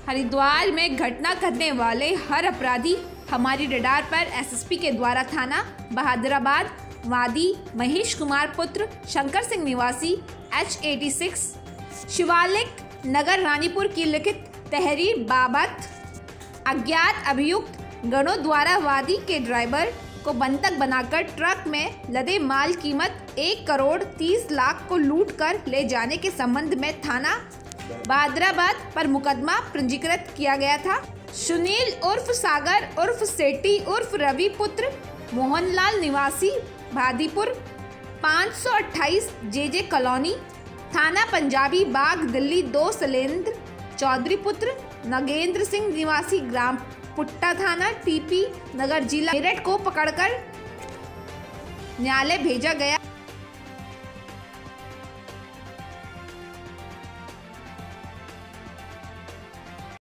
हरिद्वार में घटना करने वाले हर अपराधी हमारी रडार पर एसएसपी के द्वारा थाना बहादुराबाद वादी महेश कुमार पुत्र शंकर सिंह निवासी H86 शिवालिक नगर रानीपुर की लिखित तहरीर बाबत अज्ञात अभियुक्त गणों द्वारा वादी के ड्राइवर को बंधक बनाकर ट्रक में लदे माल कीमत 1 करोड़ 30 लाख को लूट कर ले जाने के संबंध में थाना बहादुराबाद पर मुकदमा पंजीकृत किया गया था। सुनील उर्फ सागर उर्फ सेठी उर्फ रवि पुत्र मोहनलाल निवासी भादीपुर 528 JJ कॉलोनी थाना पंजाबी बाग दिल्ली 2 शैलेंद्र चौधरी पुत्र नगेंद्र सिंह निवासी ग्राम पुट्टा थाना TP नगर जिला मेरठ को पकड़कर न्यायालय भेजा गया।